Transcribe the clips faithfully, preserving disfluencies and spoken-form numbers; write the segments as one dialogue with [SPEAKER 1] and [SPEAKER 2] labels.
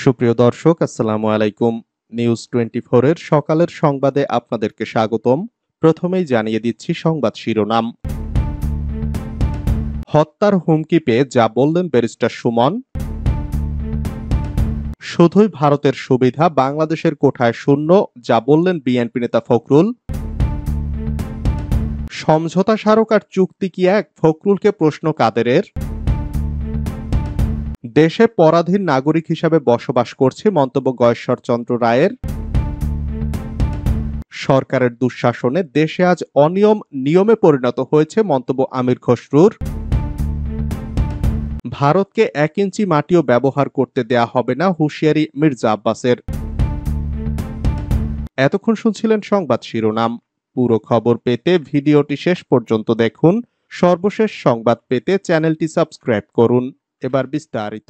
[SPEAKER 1] সুপ্রিয় দর্শক, আসসালামু আলাইকুম। নিউজ টোয়েন্টি ফোর এর সকালের সংবাদে আপনাদেরকে স্বাগতম। প্রথমেই জানিয়ে দিচ্ছি সংবাদ শিরোনাম। হত্যার হুমকি পেয়ে যা বললেন ব্যারিস্টার সুমন। শুধুই ভারতের সুবিধা, বাংলাদেশের কোঠায় শূন্য, যা বললেন বিএনপি নেতা ফখরুল। সমঝোতা স্মারক আর চুক্তি কি এক, ফখরুলকে প্রশ্ন কাদেরের। দেশে পরাধীন নাগরিক হিসাবে বসবাস করছে, মন্তব্য গয়েশ্বরচন্দ্র রায়ের। সরকারের দুঃশাসনে দেশে আজ অনিয়ম নিয়মে পরিণত হয়েছে, মন্তব্য আমির খসরুর। ভারতকে এক ইঞ্চি মাটিও ব্যবহার করতে দেয়া হবে না, হুঁশিয়ারি মির্জা আব্বাসের। এতক্ষণ শুনছিলেন সংবাদ শিরোনাম। পুরো খবর পেতে ভিডিওটি শেষ পর্যন্ত দেখুন। সর্বশেষ সংবাদ পেতে চ্যানেলটি সাবস্ক্রাইব করুন। এবার বিস্তারিত।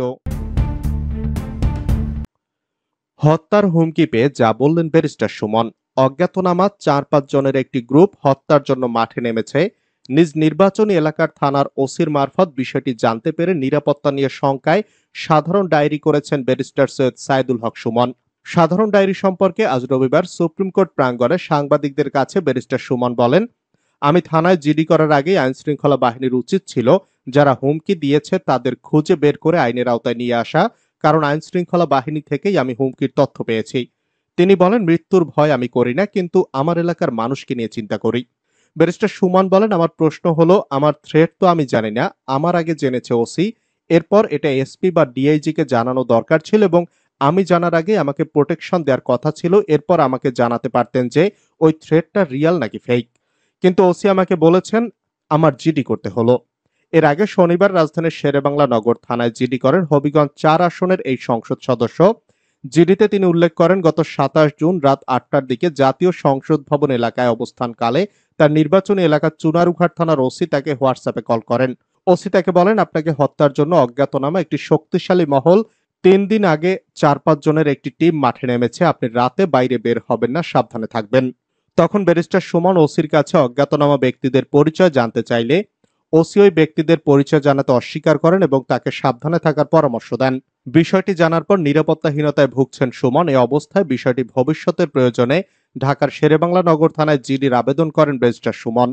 [SPEAKER 1] হত্যার হুমকি পেয়ে যা বললেন ব্যারিস্টার সুমন। অজ্ঞাতনামা চার পাঁচ জনের একটি গ্রুপ হত্যার জন্য মাঠে নেমেছে। নিজ নির্বাচনী এলাকার থানার ওসির মারফত বিষয়টি জানতে পেরে নিরাপত্তা নিয়ে শঙ্কায় সাধারণ ডায়েরি করেছেন ব্যারিস্টার সৈয়দ সাইদুল হক সুমন। সাধারণ ডায়েরি সম্পর্কে আজ রবিবার সুপ্রিম কোর্ট প্রাঙ্গণে সাংবাদিকদের কাছে ব্যারিস্টার সুমন বলেন, আমি থানায় জিডি করার আগেই আইন শৃঙ্খলা বাহিনীর উচিত ছিল যারা হুমকি দিয়েছে তাদের খুঁজে বের করে আইনের আওতায় নিয়ে আসা, কারণ আইন শৃঙ্খলা বাহিনী থেকেই আমি হুমকির তথ্য পেয়েছি। তিনি বলেন, মৃত্যুর ভয় আমি করি না, কিন্তু আমার এলাকার মানুষকে নিয়ে চিন্তা করি। ব্যারিস্টার সুমন বলেন, আমার প্রশ্ন হলো, আমার থ্রেট তো আমি জানি না, আমার আগে জেনেছে ওসি, এরপর এটা এসপি বা ডিআইজি কে জানানো দরকার ছিল এবং আমি জানার আগে আমাকে প্রোটেকশন দেওয়ার কথা ছিল, এরপর আমাকে জানাতে পারতেন যে ওই থ্রেটটা রিয়াল নাকি ফেক। কিন্তু ওসি আমাকে বলেছেন আমার জিডি করতে হলো। এর আগে শনিবার রাজধানীর শেরেবাংলা নগর থানায় জিডি করেন হবিগঞ্জ চার আসনের এই সংসদ সদস্য। জিডিতে তিনি উল্লেখ করেন, গত সাতাশ জুন রাত আটটার দিকে জাতীয় সংসদ ভবন এলাকায় অবস্থানকালে তার নির্বাচনী এলাকা চুনারুঘাট থানার ওসি তাকে হোয়াটসঅ্যাপে কল করেন। ওসি তাকে বলেন, আপনাকে হত্যার জন্য অজ্ঞাতনামা একটি শক্তিশালী মহল তিন দিন আগে চার পাঁচ জনের একটি টিম মাঠে নেমেছে, আপনি রাতে বাইরে বের হবেন না, সাবধানে থাকবেন। তখন ব্যারিস্টার সুমন ওসির কাছে অজ্ঞাতনামা ব্যক্তিদের পরিচয় জানতে চাইলে ওসি ওই ব্যক্তিদের পরিচয় জানাতে অস্বীকার করেন এবং তাকে সাবধানে থাকার পরামর্শ দেন। বিষয়টি জানার পর নিরাপত্তাহীনতায় ভুগছেন সুমন। এই অবস্থায় বিষয়টি ভবিষ্যতের প্রয়োজনে ঢাকার শেরেবাংলা নগর থানায় জিডির আবেদন করেন ব্যারিস্টার সুমন।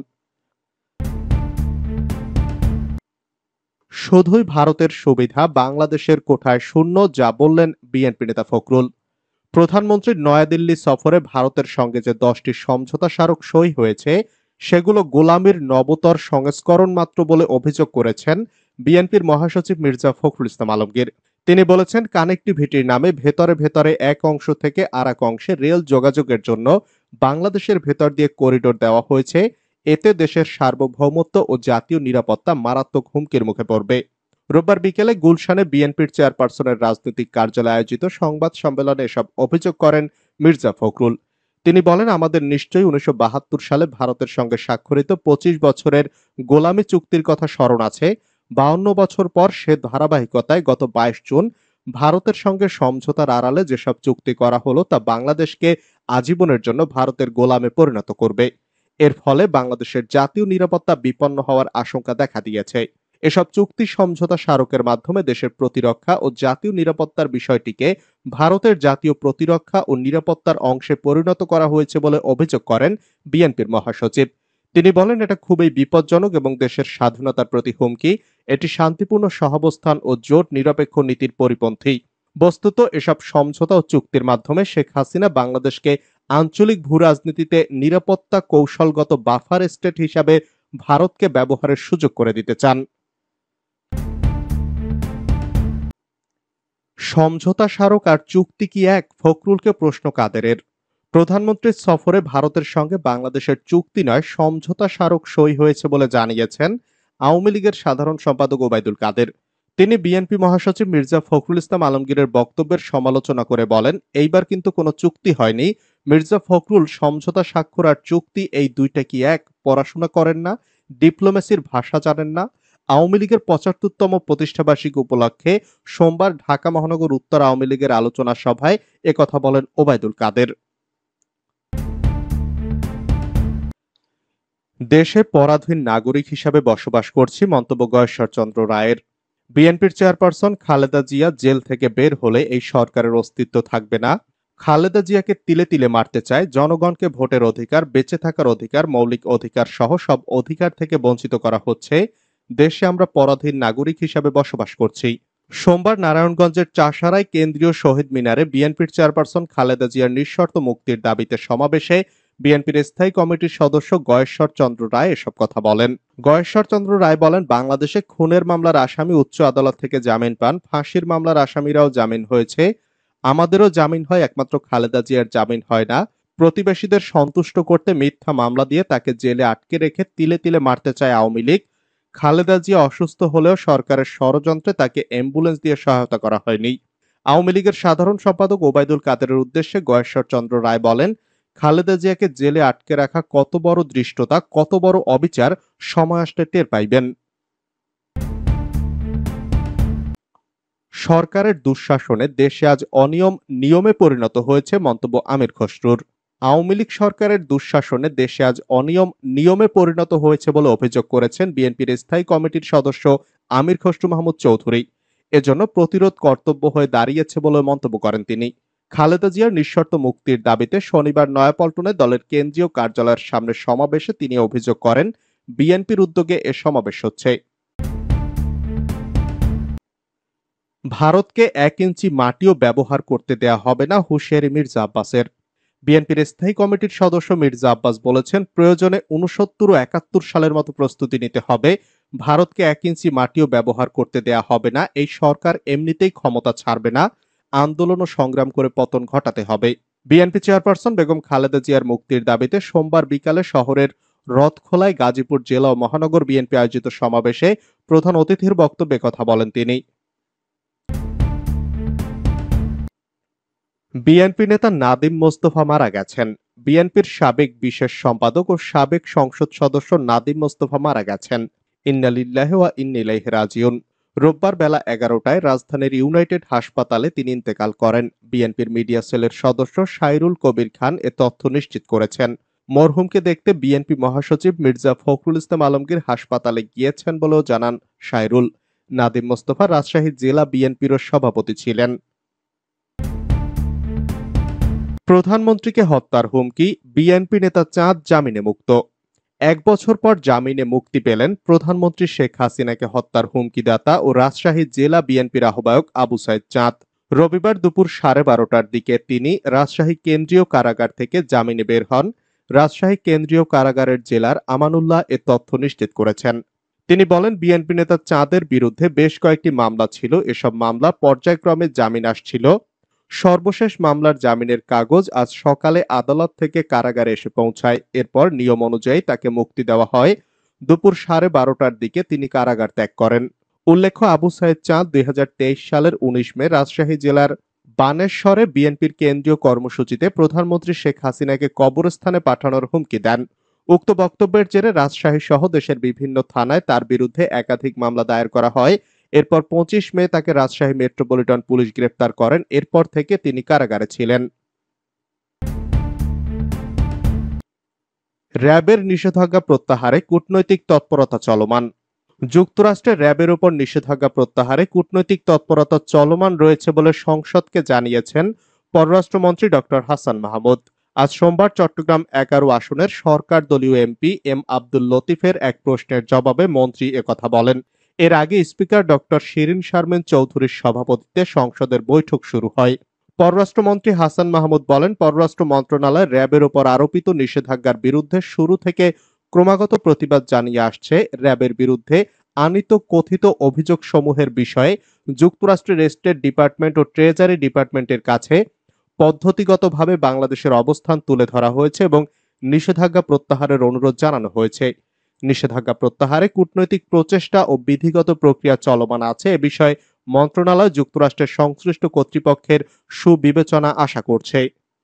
[SPEAKER 1] শুধুই ভারতের সুবিধা, বাংলাদেশের কোঠায় শূন্য, যা বললেন বিএনপি নেতা ফখরুল। প্রধানমন্ত্রীর নয়াদিল্লি সফরে ভারতের সঙ্গে যে দশটি সমঝোতা স্মারক সই হয়েছে সেগুলো গোলামির নবতর সংস্করণ মাত্র বলে অভিযোগ করেছেন বিএনপির মহাসচিব মির্জা ফখরুল ইসলাম আলমগীর। তিনি বলেছেন, কানেক্টিভিটির নামে ভেতরে ভেতরে এক অংশ থেকে আর এক অংশে রেল যোগাযোগের জন্য বাংলাদেশের ভেতর দিয়ে করিডোর দেওয়া হয়েছে, এতে দেশের সার্বভৌমত্ব ও জাতীয় নিরাপত্তা মারাত্মক হুমকির মুখে পড়বে। রোববার বিকেলে গুলশানে বিএনপির চেয়ারপারসনের রাজনৈতিক কার্যালয়ে আয়োজিত সংবাদ সম্মেলনে এসব অভিযোগ করেন মির্জা ফখরুল। তিনি বলেন, আমাদের নিশ্চয়ই উনিশশো বাহাত্তর সালে ভারতের সঙ্গে স্বাক্ষরিত পঁচিশ বছরের গোলামি চুক্তির কথা স্মরণ আছে। বাউন্ন বছর পর সে ধারাবাহিকতায় গত বাইশ জুন ভারতের সঙ্গে সমঝোতার আড়ালে যেসব চুক্তি করা হলো তা বাংলাদেশকে আজীবনের জন্য ভারতের গোলামে পরিণত করবে। এর ফলে বাংলাদেশের জাতীয় নিরাপত্তা বিপন্ন হওয়ার আশঙ্কা দেখা দিয়েছে। এসব চুক্তি সমঝোতা স্মারকের মাধ্যমে দেশের প্রতিরক্ষা ও জাতীয় নিরাপত্তার বিষয়টিকে ভারতের জাতীয় প্রতিরক্ষা ও নিরাপত্তার অংশে পরিণত করা হয়েছে বলে অভিযোগ করেন বিএনপির মহাসচিব। তিনি বলেন, এটা খুবই বিপজ্জনক এবং দেশের স্বাধীনতার প্রতি হুমকি। এটি শান্তিপূর্ণ সহাবস্থান ও জোট নিরপেক্ষ নীতির পরিপন্থী। বস্তুত এসব সমঝোতা ও চুক্তির মাধ্যমে শেখ হাসিনা বাংলাদেশকে আঞ্চলিক ভূরাজনীতিতে নিরাপত্তা কৌশলগত বাফার স্টেট হিসাবে ভারতকে ব্যবহারের সুযোগ করে দিতে চান। সমঝোতা স্মারক আর চুক্তি কি এক, ফখরুলকে প্রশ্ন কাদেরের। প্রধানমন্ত্রীর সফরে ভারতের সঙ্গে বাংলাদেশের চুক্তি নয় সমঝোতা স্মারক সই হয়েছে বলে জানিয়েছেন আওয়ামী লীগের সাধারণ সম্পাদক ওবায়দুল কাদের। তিনি বিএনপি মহাসচিব মির্জা ফখরুল ইসলাম আলমগীরের বক্তব্যের সমালোচনা করে বলেন, এইবার কিন্তু কোনো চুক্তি হয়নি। মির্জা ফখরুল, সমঝোতা স্বাক্ষর আর চুক্তি এই দুইটা কি এক? পড়াশোনা করেন না? ডিপ্লোমেসির ভাষা জানেন না? আওয়ামী লীগের পঁচাত্তরতম প্রতিষ্ঠাবার্ষিকী উপলক্ষে সোমবার ঢাকা মহানগর উত্তর আওয়ামী লীগের আলোচনা সভায় একথা বলেন ওবায়দুল কাদের। দেশে পরাধীন নাগরিক হিসাবে বসবাস করছি, মন্তব্য গয়েশ্বরচন্দ্র রায়ের। বিএনপির চেয়ারপারসন খালেদা জিয়া জেল থেকে বের হলে এই সরকারের অস্তিত্ব থাকবে না। খালেদা জিয়াকে তিলে তিলে মারতে চায়। জনগণকে ভোটের অধিকার, বেঁচে থাকার অধিকার, মৌলিক অধিকার সহ সব অধিকার থেকে বঞ্চিত করা হচ্ছে। দেশে আমরা পরাধীন নাগরিক হিসাবে বসবাস করছি। সোমবার নারায়ণগঞ্জের চাষারায় কেন্দ্রীয় শহীদ মিনারে বিএনপির চেয়ারপারসন খালেদা জিয়ার নিঃশর্ত মুক্তির দাবিতে সমাবেশে বিএনপির স্থায়ী কমিটির সদস্য গয়েশ্বর চন্দ্র রায় এসব কথা বলেন। গয়েশ্বর চন্দ্র রায় বলেন, বাংলাদেশে খুনের মামলার আসামি উচ্চ আদালত থেকে জামিন পান, ফাঁসির মামলার আসামিরাও জামিন হয়েছে। আমাদেরও জামিন হয়, একমাত্র খালেদা জিয়ার জামিন হয় না। প্রতিবেশীদের সন্তুষ্ট করতে মিথ্যা মামলা দিয়ে তাকে জেলে আটকে রেখে তিলে তিলে মারতে চায় আওয়ামী লীগ। খালেদা জিয়া অসুস্থ হলেও সরকারের ষড়যন্ত্রে তাকে অ্যাম্বুলেন্স দিয়ে সহায়তা করা হয়নি। আওয়ামী লীগের সাধারণ সম্পাদক ওবায়দুল কাদেরের উদ্দেশ্যে গয়েশ্বর চন্দ্র রায় বলেন, খালেদা জিয়াকে জেলে আটকে রাখা কত বড় ধৃষ্টতা, কত বড় অবিচার সময় আসলে টের পাইবেন। সরকারের দুঃশাসনে দেশে আজ অনিয়ম নিয়মে পরিণত হয়েছে মন্তব্য আমির খসরুর। আওয়ামী লীগ সরকারের দুঃশাসনে দেশে আজ অনিয়ম নিয়মে পরিণত হয়েছে বলে অভিযোগ করেছেন বিএনপির স্থায়ী কমিটির সদস্য আমির খসরু মাহমুদ চৌধুরী। এজন্য প্রতিরোধ কর্তব্য হয়ে দাঁড়িয়েছে বলে মন্তব্য করেন তিনি। খালেদা জিয়ার নিঃশর্ত মুক্তির দাবিতে শনিবার নয়াপল্টনে দলের কেন্দ্রীয় কার্যালয়ের সামনে সমাবেশে তিনি অভিযোগ করেন, বিএনপির উদ্যোগে এ সমাবেশ হচ্ছে। ভারতকে এক ইঞ্চি মাটিও ব্যবহার করতে দেয়া হবে না, হুঁশিয়ারি মির্জা আব্বাসের। বিএনপির স্থায়ী কমিটির সদস্য মির্জা আব্বাস বলেছেন, প্রয়োজনে উনসত্তর ও একাত্তর সালের মতো প্রস্তুতি নিতে হবে। ভারতকে এক ইঞ্চি মাটিও ব্যবহার করতে দেয়া হবে না। এই সরকার এমনিতেই ক্ষমতা ছাড়বে না। আন্দোলন ও সংগ্রাম করে পতন ঘটাতে হবে। বিএনপি চেয়ারপারসন বেগম খালেদা জিয়ার মুক্তির দাবিতে সোমবার বিকালে শহরের রথখোলায় গাজীপুর জেলা ও মহানগর বিএনপি আয়োজিত সমাবেশে প্রধান অতিথির বক্তব্যে কথা বলেন তিনি। বিএনপি নেতা নাদিম মোস্তফা মারা গেছেন। বিএনপির সাবেক বিশেষ সম্পাদক ও সাবেক সংসদ সদস্য নাদিম মোস্তফা মারা গেছেন। ইন্না লিল্লাহি ওয়া ইন্না ইলাইহি রাজিউন। রোববার বেলা এগারোটায় রাজধানীর ইউনাইটেড হাসপাতালে তিনি ইন্তেকাল করেন। বিএনপির মিডিয়া সেলের সদস্য সাইরুল কবির খান এ তথ্য নিশ্চিত করেছেন। মরহুমকে দেখতে বিএনপি মহাসচিব মির্জা ফখরুল ইসলাম আলমগীর হাসপাতালে গিয়েছেন বলেও জানান সাইরুল। নাদিম মোস্তফা রাজশাহী জেলা বিএনপির সভাপতি ছিলেন। প্রধানমন্ত্রীকে হত্যার হুমকি, বিএনপি নেতা চাঁদ জামিনে মুক্ত। এক বছর পর জামিনে মুক্তি পেলেন প্রধানমন্ত্রী শেখ হাসিনাকে হত্যার হুমকিদাতা ও রাজশাহী জেলা বিএনপির আহ্বায়ক আবু সাইদ চাঁদ। রবিবার দুপুর সাড়ে বারোটার দিকে তিনি রাজশাহী কেন্দ্রীয় কারাগার থেকে জামিনে বের হন। রাজশাহী কেন্দ্রীয় কারাগারের জেলার আমানুল্লাহ এ তথ্য নিশ্চিত করেছেন। তিনি বলেন, বিএনপি নেতা চাঁদের বিরুদ্ধে বেশ কয়েকটি মামলা ছিল। এসব মামলা পর্যায়ক্রমে জামিন আসছিল। সর্বশেষ মামলার জামিনের কাগজ আজ সকালে আদালত থেকে কারাগারে এসে পৌঁছায়। এরপর নিয়ম অনুযায়ী তাকে মুক্তি দেওয়া হয়। দুপুর সাড়ে বারোটার দিকে তিনি কারাগার ত্যাগ করেন। উল্লেখ্য, আবু সাইদ চাঁদ দুই হাজার তেইশ সালের উনিশ মে রাজশাহী জেলার বানেশ্বরে বিএনপির কেন্দ্রীয় কর্মসূচিতে প্রধানমন্ত্রী শেখ হাসিনাকে কবরস্থানে পাঠানোর হুমকি দেন। উক্ত বক্তব্যের জেরে রাজশাহী সহ দেশের বিভিন্ন থানায় তার বিরুদ্ধে একাধিক মামলা দায়ের করা হয়। এরপর পঁচিশ মে তাকে রাজশাহী মেট্রোপলিটন পুলিশ গ্রেফতার করেন। এরপর থেকে তিনি কারাগারে ছিলেন। র্যাবের নিষেধাজ্ঞা প্রত্যাহারে কূটনৈতিক তৎপরতা চলমান। যুক্তরাষ্ট্রে র্যাবের উপর নিষেধাজ্ঞা প্রত্যাহারে কূটনৈতিক তৎপরতা চলমান রয়েছে বলে সংসদকে জানিয়েছেন পররাষ্ট্রমন্ত্রী ডক্টর হাসান মাহমুদ। আজ সোমবার চট্টগ্রাম এগারো আসনের সরকার দলীয় এমপি এম আব্দুল লতিফের এক প্রশ্নের জবাবে মন্ত্রী একথা বলেন। এর আগে স্পিকার ডক্টর শিরিন শারমিন চৌধুরীর সভাপতিত্বে সংসদের বৈঠক শুরু হয়। পররাষ্ট্রমন্ত্রী হাসান মাহমুদ বলেন, পররাষ্ট্র মন্ত্রণালয় র্যাবের উপর আরোপিত নিষেধাজ্ঞার বিরুদ্ধে শুরু থেকে ক্রমাগত প্রতিবাদ জানিয়ে আসছে। র্যাবের বিরুদ্ধে আনীত কথিত অভিযোগ সমূহের বিষয়ে যুক্তরাষ্ট্রের স্টেট ডিপার্টমেন্ট ও ট্রেজারি ডিপার্টমেন্টের কাছে পদ্ধতিগতভাবে বাংলাদেশের অবস্থান তুলে ধরা হয়েছে এবং নিষেধাজ্ঞা প্রত্যাহারের অনুরোধ জানানো হয়েছে। নিষেধাজ্ঞা প্রত্যাহারে কূটনৈতিক প্রচেষ্টা ও বিধিগত প্রক্রিয়া চলমান আছে। এ বিষয়ে মন্ত্রণালয় যুক্তরাষ্ট্রের সংশ্লিষ্ট কর্তৃপক্ষের সুবিবেচনা আশা করছে।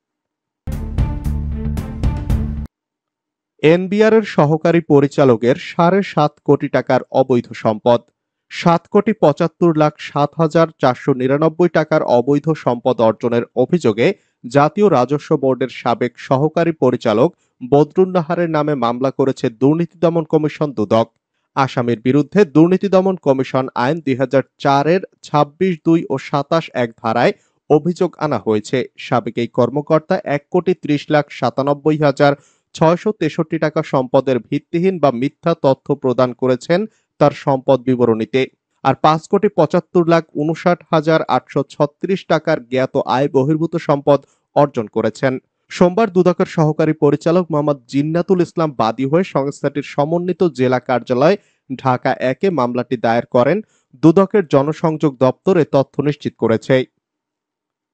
[SPEAKER 1] এনবিআর এর সহকারী পরিচালকের সাড়ে সাত কোটি টাকার অবৈধ সম্পদ। সাত কোটি পঁচাত্তর লাখ সাত হাজার চারশো নিরানব্বই টাকার অবৈধ সম্পদ অর্জনের অভিযোগে জাতীয় রাজস্ব বোর্ডের সাবেক সহকারী পরিচালক বদরুন নাহারের নামে মামলা করেছে দুর্নীতি দমন কমিশন দুদক। আসামির বিরুদ্ধে দুর্নীতি দমন কমিশন আইন দুই হাজার চারের ছাব্বিশ দুই ও সাতাশ এক ধারায় অভিযোগ আনা হয়েছে। সাবেক এই কর্মকর্তা এক কোটি ত্রিশ লাখ সাতানব্বই হাজার ছয়শো তেষট্টি টাকা সম্পদের ভিত্তিহীন বা মিথ্যা তথ্য প্রদান করেছেন তার সম্পদ বিবরণীতে। আর পাঁচ কোটি পঁচাত্তর লাখ উনষাট হাজার আটশো ছত্রিশ টাকার জ্ঞাত আয় বহির্ভূত সম্পদ অর্জন করেছেন। সোমবার দুদকের সহকারী পরিচালক মোহাম্মদ জিন্নাতুল ইসলাম বাদী হয়ে সংস্থাটির সমন্বিত জেলা কার্যালয় ঢাকা একে মামলাটি দায়ের করেন। দুদকের জনসংযোগ দপ্তর এ তথ্য নিশ্চিত করেছে।